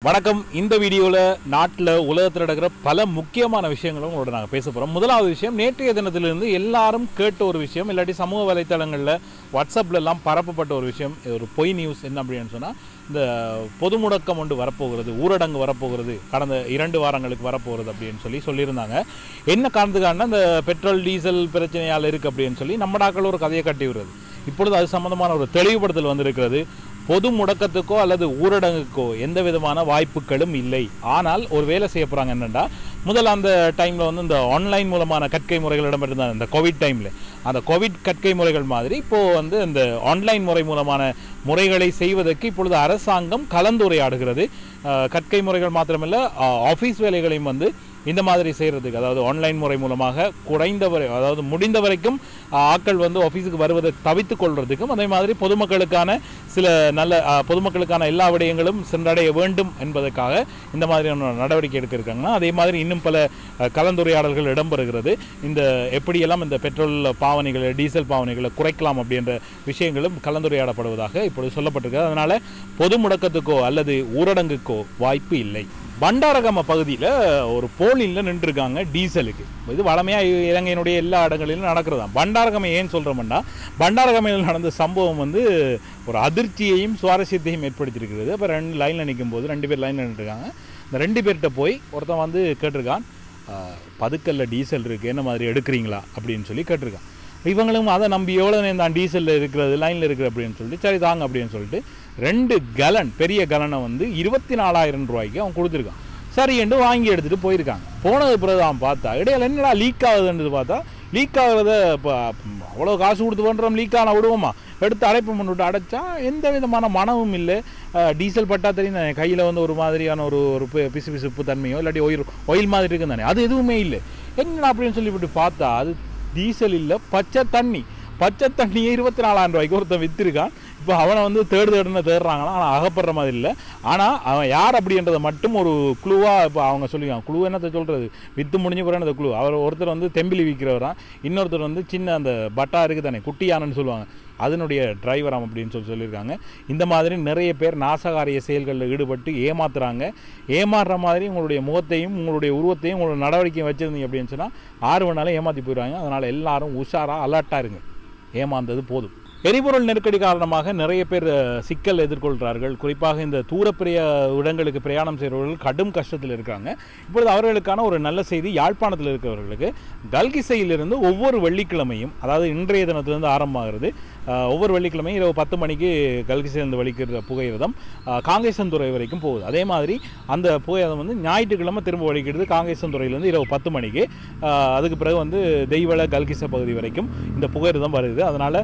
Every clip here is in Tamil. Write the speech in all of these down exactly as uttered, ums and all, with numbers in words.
வணக்கம். இந்த வீடியோவில் நாட்டில் உலகத்தில் நடக்கிற பல முக்கியமான விஷயங்களும் உங்களோட நாங்கள் பேச போகிறோம். முதலாவது விஷயம், நேற்றைய தினத்திலிருந்து எல்லாரும் கேட்ட ஒரு விஷயம், இல்லாட்டி சமூக வலைத்தளங்களில் வாட்ஸ்அப்லெல்லாம் பரப்பப்பட்ட ஒரு விஷயம், ஒரு பொய் நியூஸ். என்ன அப்படின்னு சொன்னால், இந்த பொது முடக்கம் ஒன்று வரப்போகிறது, ஊரடங்கு வரப்போகிறது, கடந்த இரண்டு வாரங்களுக்கு வரப்போகிறது அப்படின்னு சொல்லி சொல்லியிருந்தாங்க. என்ன காரணத்துக்கான இந்த பெட்ரோல் டீசல் பிரச்சனையால் இருக்குது அப்படின்னு சொல்லி நம்ம நாட்கள் ஒரு கதையை கட்டி விடுறது. இப்பொழுது அது சம்பந்தமான ஒரு தெளிவுபடுத்தல் வந்திருக்கிறது. பொது முடக்கத்துக்கோ அல்லது ஊரடங்குக்கோ எந்த விதமான வாய்ப்புகளும் இல்லை. ஆனால் ஒரு வேலை செய்ய போகிறாங்க. என்னென்னா, முதல்ல அந்த டைமில் வந்து இந்த ஆன்லைன் மூலமான கற்கை முறைகள் இடம்பெற்றிருந்தாங்க. இந்த கோவிட் டைமில் அந்த கோவிட் கற்கை முறைகள் மாதிரி இப்போது வந்து இந்த ஆன்லைன் முறை மூலமான முறைகளை செய்வதற்கு இப்பொழுது அரசாங்கம் கலந்துரையாடுகிறது. கற்கை முறைகள் மாத்திரமல்ல, ஆஃபீஸ் வேலைகளையும் வந்து இந்த மாதிரி செய்கிறதுக்கு, அதாவது ஆன்லைன் முறை மூலமாக குறைந்தவரை, அதாவது முடிந்த வரைக்கும் ஆட்கள் வந்து ஆஃபீஸுக்கு வருவதை தவிர்த்து கொள்வதற்கும், அதே மாதிரி பொதுமக்களுக்கான சில நல்ல பொதுமக்களுக்கான எல்லா விடயங்களும் சென்றடைய வேண்டும் என்பதற்காக இந்த மாதிரியான நடவடிக்கை எடுக்க இருக்காங்கன்னா, அதே மாதிரி இன்னும் பல கலந்துரையாடல்கள் இடம்பெறுகிறது. இந்த எப்படியெல்லாம் இந்த பெட்ரோல் பாவனைகளை, டீசல் பாவனைகளை குறைக்கலாம் அப்படின்ற விஷயங்களும் கலந்துரையாடப்படுவதாக இப்பொழுது சொல்லப்பட்டிருக்கிறது. அதனால் பொது முடக்கத்துக்கோ அல்லது ஊரடங்குக்கோ வாய்ப்பு இல்லை. பண்டாரகம பகுதியில் ஒரு போலியில் நின்றுருக்காங்க டீசலுக்கு. இது வளமையாக இலங்கையினுடைய எல்லா இடங்களிலும் நடக்கிறது தான். பண்டாரகமை ஏன் சொல்கிறோம்னா, பண்டாரகமையில் நடந்த சம்பவம் வந்து ஒரு அதிர்ச்சியையும் சுவாரஸ்யத்தையும் ஏற்படுத்தியிருக்கிறது. அப்போ ரெண்டு லைனில் நிற்கும் போது ரெண்டு பேர் லைனில் நின்றுருக்காங்க. இந்த ரெண்டு பேர்கிட்ட போய் ஒருத்தன் வந்து கேட்டிருக்கான், பதுக்கல்ல டீசல் இருக்குது, என்ன மாதிரி எடுக்கிறீங்களா அப்படின்னு சொல்லி கேட்டிருக்கான். இவங்களும் அதை நம்பி எவ்வளோ நேரம் தான் டீசலில் இருக்கிறது, லைனில் இருக்குது அப்படின்னு சொல்லிட்டு சரி தாங்க அப்படின்னு சொல்லிட்டு ரெண்டு கலன் பெரிய கலனை வந்து இருபத்தி நாலாயிரம் ரூபாய்க்கு அவன் கொடுத்துருக்கான். சரி என்று வாங்கி எடுத்துகிட்டு போயிருக்காங்க. போனது பிறகு அவன் பார்த்தா இடையில என்னடா லீக் ஆகுதுன்றது பார்த்தா, லீக் ஆகுறத இப்போ அவ்வளோ காசு கொடுத்து பண்ணுறோம், லீக் ஆனால் விடுவோமா, எடுத்து அடைப்பு பண்ணிவிட்டு அடைச்சா எந்த விதமான மனமும் இல்லை. டீசல் பட்டா தெரியும் தானே, கையில் வந்து ஒரு மாதிரியான ஒரு ஒரு பிசு பிசுப்பு தன்மையோ இல்லாட்டி ஒயில் ஒயில் மாதிரி இருக்குன்னு தானே, அது எதுவுமே இல்லை. என்னடா அப்படின்னு சொல்லிவிட்டு பார்த்தா அது டீசல் இல்லை, பச்சை தண்ணி. பச்சை தண்ணியை இருபத்தி நாலாயிரம் ரூபாய்க்கு ஒருத்தன் விற்றுருக்கான். இப்போ அவனை வந்து தேடு தேடுன்னு தேடுறாங்கன்னா, ஆனால் அகப்படுற மாதிரி இல்லை. ஆனால் அவன் யார் அப்படின்றத மட்டும் ஒரு குழுவாக இப்போ அவங்க சொல்லிக்கான். குழு என்னத்தை சொல்கிறது, விற்று முடிஞ்ச பிறகு அந்த குழு. அவர் ஒருத்தர் வந்து தெம்பிலி விற்கிறவரான், இன்னொருத்தர் வந்து சின்ன அந்த பட்டா இருக்குது தானே, குட்டியானன்னு சொல்லுவாங்க, அதனுடைய டிரைவராம் அப்படின்னு சொல்லி சொல்லியிருக்காங்க. இந்த மாதிரி நிறைய பேர் நாசகாரிய செயல்களில் ஈடுபட்டு ஏமாத்துறாங்க. ஏமாறுற மாதிரி உங்களுடைய முகத்தையும் உங்களுடைய உருவத்தையும் உங்களோட நடவடிக்கையும் வச்சுருந்தீங்க அப்படின்னு சொன்னால் ஆறு வேணாலும் ஏமாற்றி போயிடுவாங்க. அதனால் எல்லாரும் உஷாராக அலர்ட்டாக இருங்க. ஏமாந்தது போதும். எரிபொருள் நெருக்கடி காரணமாக நிறைய பேர் சிக்கல் எதிர்கொள்கிறார்கள். குறிப்பாக இந்த தூரப்பிரிய இடங்களுக்கு பிரயாணம் செய்கிறவர்கள் கடும் கஷ்டத்தில் இருக்காங்க. இப்பொழுது அவர்களுக்கான ஒரு நல்ல செய்தி, யாழ்ப்பாணத்தில் இருக்கிறவர்களுக்கு கல்கிசையிலிருந்து ஒவ்வொரு வெள்ளிக்கிழமையும், அதாவது இன்றைய தினத்திலிருந்து ஆரம்பமாகிறது, ஒவ்வொரு வெள்ளிக்கிழமையும் இரவு பத்து மணிக்கு கல்கிசையிலிருந்து வலிக்கிற புகையிரதம் காங்கேசன்துறை வரைக்கும் போகுது. அதே மாதிரி அந்த புகையிரதம் வந்து ஞாயிற்றுக்கிழமை திரும்ப வலிக்கிறது காங்கேசன்துறையிலேருந்து இரவு பத்து மணிக்கு. அதுக்கு பிறகு வந்து தெய்வள கல்கிசை பகுதி வரைக்கும் இந்த புகையிரதம் வருது. அதனால்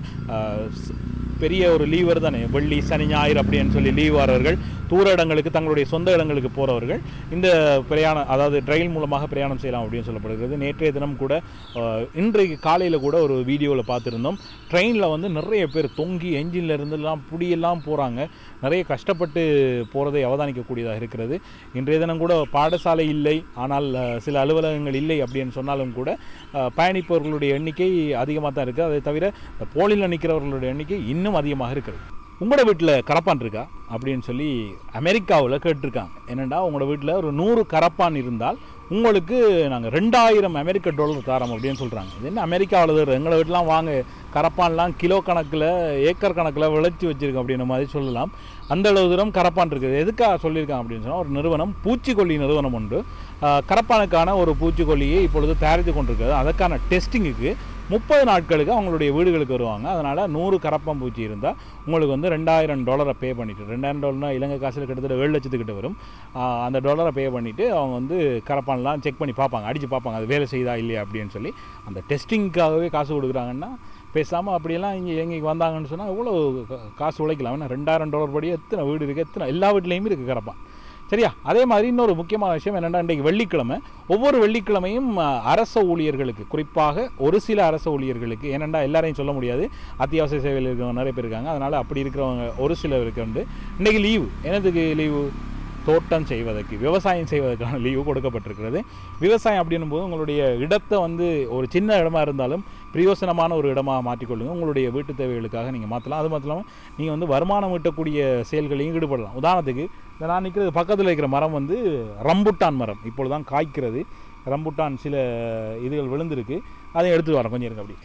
பெரிய ஒரு லீவ் வருதானே, வெள்ளி சனி ஞாயிறு அப்படின்னு சொல்லி லீவ் வரவர்கள், தூர இடங்களுக்கு தங்களுடைய சொந்த இடங்களுக்கு போகிறவர்கள் இந்த பிரயாணம், அதாவது ரயில் மூலமாக பிரயாணம் செய்யலாம் அப்படின்னு சொல்லப்படுகிறது. நேற்றைய தினம் கூட, இன்றைக்கு காலையில் கூட ஒரு வீடியோவில் பார்த்துருந்தோம். ட்ரெயினில் வந்து நிறைய பேர் தொங்கி என்ஜினில் இருந்தெல்லாம் புடியெல்லாம் போகிறாங்க. நிறைய கஷ்டப்பட்டு போகிறதை அவதானிக்கக்கூடியதாக இருக்கிறது. இன்றைய தினம் கூட பாடசாலை இல்லை, ஆனால் சில அலுவலகங்கள் இல்லை அப்படின்னு சொன்னாலும் கூட பயணிப்பவர்களுடைய எண்ணிக்கை அதிகமாக தான் இருக்குது. அதை தவிர போலியில் நிற்கிறவர்களுடைய எண்ணிக்கை இன்னும் அதிகமாக இருக்கிறது. உங்களோட வீட்டில் கரப்பான் இருக்கா அப்படின்னு சொல்லி அமெரிக்காவில் கேட்டிருக்காங்க. என்னென்னா, உங்களோட வீட்டில் ஒரு நூறு கரப்பான் இருந்தால் உங்களுக்கு நாங்கள் ரெண்டாயிரம் அமெரிக்க டாலர் தரோம் அப்படின்னு சொல்கிறாங்க. இது என்ன அமெரிக்காவில் தருது, எங்களை வீட்டிலாம் வாங்க, கரப்பான்லாம் கிலோ கணக்கில் ஏக்கர் கணக்கில் விளைச்சி வச்சுருக்கோம் அப்படின்ற மாதிரி சொல்லலாம். அந்த அளவு தூரம் கரப்பான் இருக்குது. எதுக்காக சொல்லியிருக்காங்க அப்படின்னு சொன்னால், ஒரு நிறுவனம், பூச்சிக்கொல்லி நிறுவனம் ஒன்று கரப்பானுக்கான ஒரு பூச்சிக்கொல்லியை இப்பொழுது தயாரித்து கொண்டிருக்கிறது. அதற்கான டெஸ்டிங்குக்கு முப்பது நாட்களுக்கு அவங்களுடைய வீடுகளுக்கு வருவாங்க. அதனால் நூறு கரப்பான் பூச்சி இருந்தால் உங்களுக்கு வந்து ரெண்டாயிரம் டாலரை பே பண்ணிவிட்டு, ரெண்டாயிரம் டாலர்னால் இலங்கை காசில் கிட்டத்தட்ட ஏழு லட்சத்துக்கிட்ட வரும். அந்த டாலரை பே பண்ணிவிட்டு அவங்க வந்து கரப்பான்லாம் செக் பண்ணி பார்ப்பாங்க, அடித்து பார்ப்பாங்க, அது வேலை செய்தா இல்லையா அப்படின்னு சொல்லி. அந்த டெஸ்டிங்காகவே காசு கொடுக்குறாங்கன்னா பேசாமல் அப்படியெல்லாம் இங்கே எங்கேக்கு வந்தாங்கன்னு சொன்னால் எவ்வளோ காசு உழைக்கலாம். ஏன்னா ரெண்டாயிரம் டாலர் படி எத்தனை வீடு இருக்குது, எத்தனை எல்லா வீட்லேயுமே இருக்குது கரப்பான். சரியா? அதே மாதிரி இன்னொரு முக்கியமான விஷயம் என்னென்னா, இன்றைக்கு வெள்ளிக்கிழமை, ஒவ்வொரு வெள்ளிக்கிழமையும் அரச ஊழியர்களுக்கு, குறிப்பாக ஒரு சில அரச ஊழியர்களுக்கு, ஏனெண்டா எல்லாரையும் சொல்ல முடியாது, அத்தியாவசிய சேவையில் இருக்கிறவங்க நிறைய பேர் இருக்காங்க. அதனால் அப்படி இருக்கிறவங்க ஒரு சிலருக்கு வந்து இன்றைக்கி லீவு. என்னதுக்கு லீவு? தோட்டம் செய்வதற்கு விவசாயம் செய்வதற்கான லீவு கொடுக்கப்பட்டிருக்கிறது. விவசாயம் அப்படின்னும் போது உங்களுடைய இடத்தை வந்து ஒரு சின்ன இடமா இருந்தாலும் பிரயோசனமான ஒரு இடமாக மாற்றிக்கொள்ளுங்கள். உங்களுடைய வீட்டு தேவைகளுக்காக நீங்கள் மாற்றலாம். அது மட்டும் இல்லாமல் நீங்கள் வந்து வருமானம் ஈட்டக்கூடிய செயல்களையும் ஈடுபடலாம். உதாரணத்துக்கு இந்த நான் நிற்கிறது பக்கத்தில் இருக்கிற மரம் வந்து ரம்புட்டான் மரம், இப்பொழுது தான் காய்க்கிறது. ரம்புட்டான் சில இதுகள் விழுந்திருக்கு, அதை எடுத்துகிட்டு வரேன். கொஞ்சம் இருங்க. அப்படி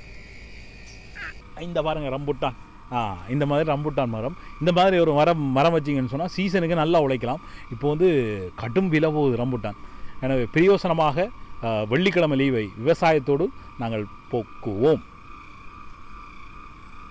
இந்த பாருங்கள் ரம்புட்டான். ஆ இந்த மாதிரி ரம்புட்டான் மரம், இந்த மாதிரி ஒரு மரம் மரம் வச்சிங்கன்னு சொன்னால் சீசனுக்கு நல்லா உழைக்கலாம். இப்போ வந்து கடும் விலை போகுது ரம்புட்டான். எனவே பிரயோசனமாக வெள்ளிக்கிழமை லீவை விவசாயத்தோடு நாங்கள் போக்குவோம்.